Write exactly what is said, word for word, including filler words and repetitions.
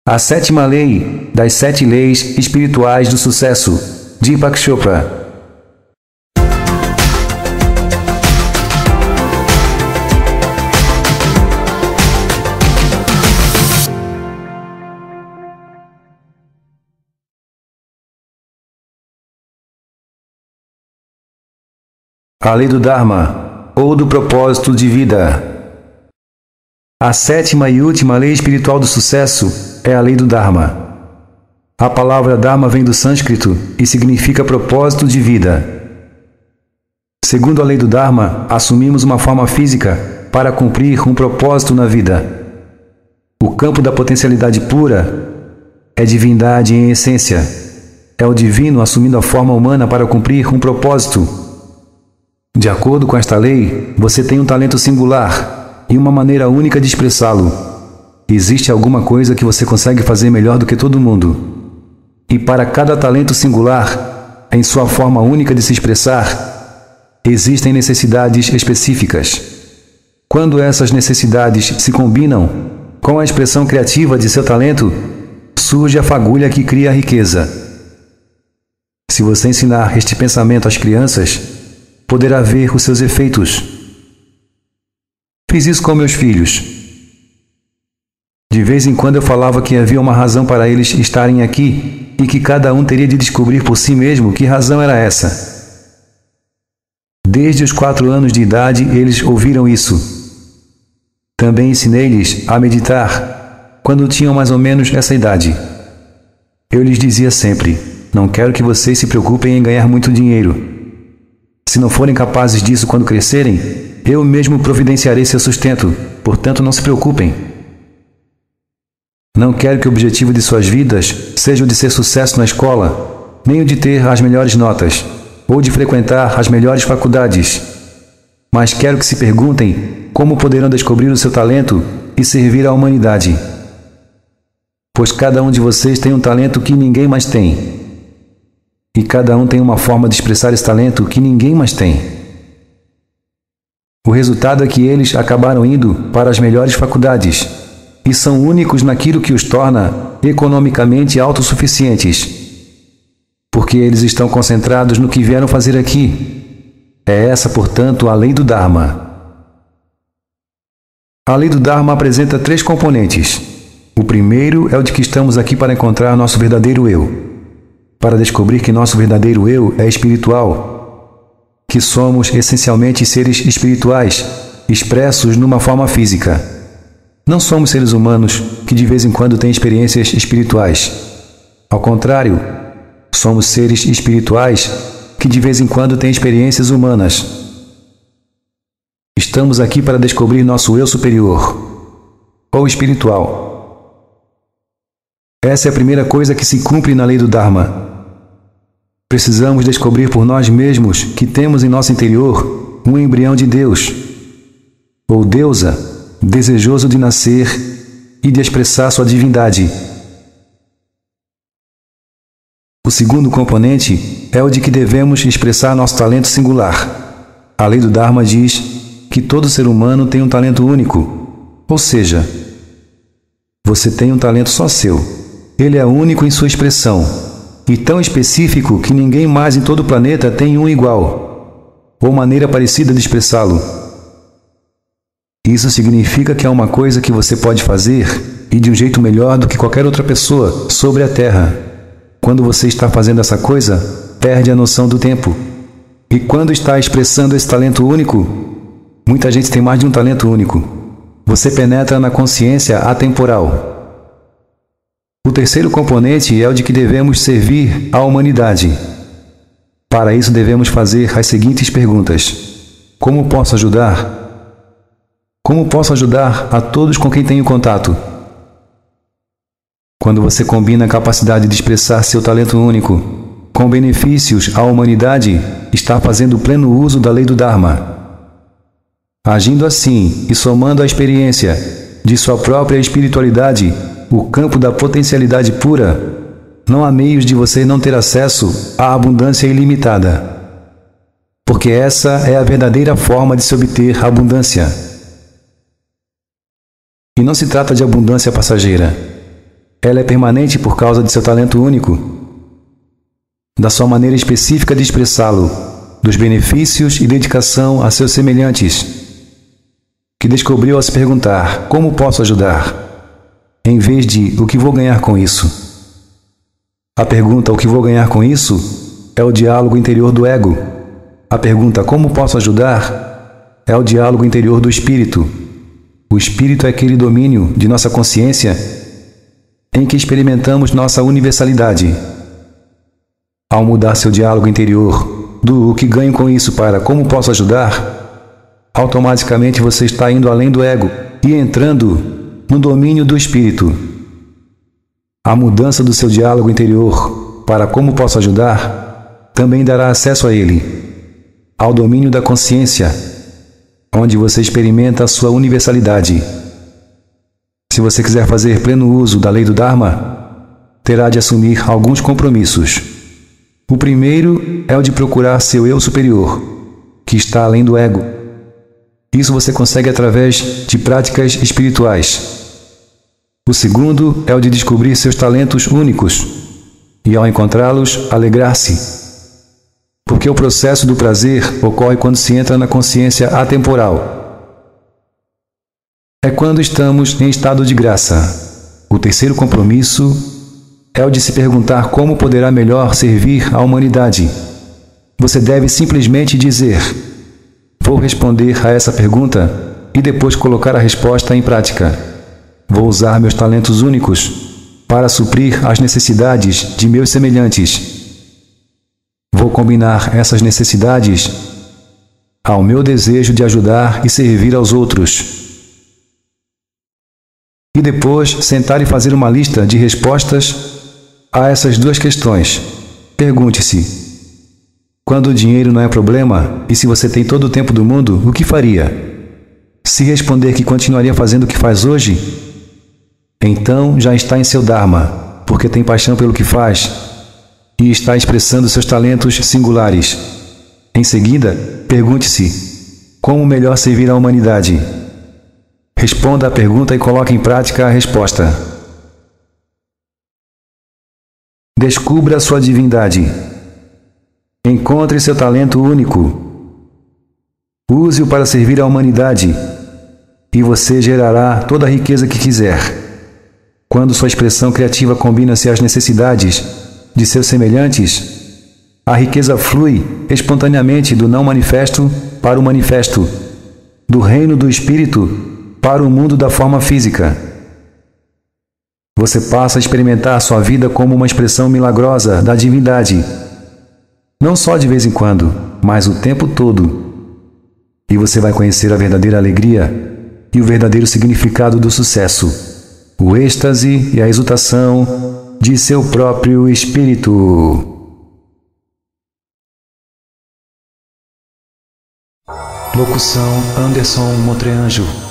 A sétima lei das sete leis espirituais do sucesso, Deepak Chopra. A lei do Dharma, ou do propósito de vida. A sétima e última lei espiritual do sucesso é a lei do Dharma. A palavra Dharma vem do sânscrito e significa propósito de vida. Segundo a lei do Dharma, assumimos uma forma física para cumprir um propósito na vida. O campo da potencialidade pura é divindade em essência. É o divino assumindo a forma humana para cumprir um propósito. De acordo com esta lei, você tem um talento singular e uma maneira única de expressá-lo. Existe alguma coisa que você consegue fazer melhor do que todo mundo. E para cada talento singular, em sua forma única de se expressar, existem necessidades específicas. Quando essas necessidades se combinam com a expressão criativa de seu talento, surge a fagulha que cria a riqueza. Se você ensinar este pensamento às crianças, poderá ver os seus efeitos. Fiz isso com meus filhos. De vez em quando eu falava que havia uma razão para eles estarem aqui e que cada um teria de descobrir por si mesmo que razão era essa. Desde os quatro anos de idade eles ouviram isso. Também ensinei-lhes a meditar quando tinham mais ou menos essa idade. Eu lhes dizia sempre: não quero que vocês se preocupem em ganhar muito dinheiro. Se não forem capazes disso quando crescerem, eu mesmo providenciarei seu sustento, portanto não se preocupem. Não quero que o objetivo de suas vidas seja o de ser sucesso na escola, nem o de ter as melhores notas, ou de frequentar as melhores faculdades. Mas quero que se perguntem como poderão descobrir o seu talento e servir à humanidade. Pois cada um de vocês tem um talento que ninguém mais tem. E cada um tem uma forma de expressar esse talento que ninguém mais tem. O resultado é que eles acabaram indo para as melhores faculdades e são únicos naquilo que os torna economicamente autossuficientes, porque eles estão concentrados no que vieram fazer aqui. É essa, portanto, a lei do Dharma. A lei do Dharma apresenta três componentes. O primeiro é o de que estamos aqui para encontrar nosso verdadeiro eu, para descobrir que nosso verdadeiro eu é espiritual, que somos essencialmente seres espirituais, expressos numa forma física. Não somos seres humanos que de vez em quando têm experiências espirituais. Ao contrário, somos seres espirituais que de vez em quando têm experiências humanas. Estamos aqui para descobrir nosso eu superior, ou espiritual. Essa é a primeira coisa que se cumpre na lei do Dharma. Precisamos descobrir por nós mesmos que temos em nosso interior um embrião de Deus, ou deusa, desejoso de nascer e de expressar sua divindade. O segundo componente é o de que devemos expressar nosso talento singular. A lei do Dharma diz que todo ser humano tem um talento único, ou seja, você tem um talento só seu. Ele é único em sua expressão, e tão específico que ninguém mais em todo o planeta tem um igual, ou maneira parecida de expressá-lo. Isso significa que é uma coisa que você pode fazer, e de um jeito melhor do que qualquer outra pessoa, sobre a Terra. Quando você está fazendo essa coisa, perde a noção do tempo. E quando está expressando esse talento único, muita gente tem mais de um talento único, você penetra na consciência atemporal. O terceiro componente é o de que devemos servir à humanidade. Para isso devemos fazer as seguintes perguntas: como posso ajudar? Como posso ajudar a todos com quem tenho contato? Quando você combina a capacidade de expressar seu talento único com benefícios à humanidade, está fazendo pleno uso da lei do Dharma. Agindo assim e somando a experiência de sua própria espiritualidade, o campo da potencialidade pura, não há meios de você não ter acesso à abundância ilimitada. Porque essa é a verdadeira forma de se obter abundância. E não se trata de abundância passageira. Ela é permanente por causa de seu talento único, da sua maneira específica de expressá-lo, dos benefícios e dedicação a seus semelhantes, que descobriu ao se perguntar: como posso ajudar? Em vez de o que vou ganhar com isso. A pergunta o que vou ganhar com isso é o diálogo interior do ego. A pergunta como posso ajudar é o diálogo interior do espírito. O espírito é aquele domínio de nossa consciência em que experimentamos nossa universalidade. Ao mudar seu diálogo interior do o que ganho com isso para como posso ajudar, automaticamente você está indo além do ego e entrando no domínio do espírito. A mudança do seu diálogo interior para como posso ajudar também dará acesso a ele, ao domínio da consciência, onde você experimenta a sua universalidade. Se você quiser fazer pleno uso da lei do Dharma, terá de assumir alguns compromissos. O primeiro é o de procurar seu eu superior, que está além do ego. Isso você consegue através de práticas espirituais. O segundo é o de descobrir seus talentos únicos e, ao encontrá-los, alegrar-se. Porque o processo do prazer ocorre quando se entra na consciência atemporal. É quando estamos em estado de graça. O terceiro compromisso é o de se perguntar como poderá melhor servir à humanidade. Você deve simplesmente dizer: vou responder a essa pergunta e depois colocar a resposta em prática. Vou usar meus talentos únicos para suprir as necessidades de meus semelhantes. Vou combinar essas necessidades ao meu desejo de ajudar e servir aos outros. E depois sentar e fazer uma lista de respostas a essas duas questões. Pergunte-se: quando o dinheiro não é problema e se você tem todo o tempo do mundo, o que faria? Se responder que continuaria fazendo o que faz hoje, então já está em seu Dharma, porque tem paixão pelo que faz e está expressando seus talentos singulares. Em seguida, pergunte-se: como melhor servir à humanidade? Responda a pergunta e coloque em prática a resposta. Descubra sua divindade. Encontre seu talento único. Use-o para servir à humanidade e você gerará toda a riqueza que quiser. Quando sua expressão criativa combina-se às necessidades de seus semelhantes, a riqueza flui espontaneamente do não manifesto para o manifesto, do reino do espírito para o mundo da forma física. Você passa a experimentar sua vida como uma expressão milagrosa da divindade, não só de vez em quando, mas o tempo todo. E você vai conhecer a verdadeira alegria e o verdadeiro significado do sucesso, o êxtase e a exultação de seu próprio espírito. Locução: Anderson Motreanjo.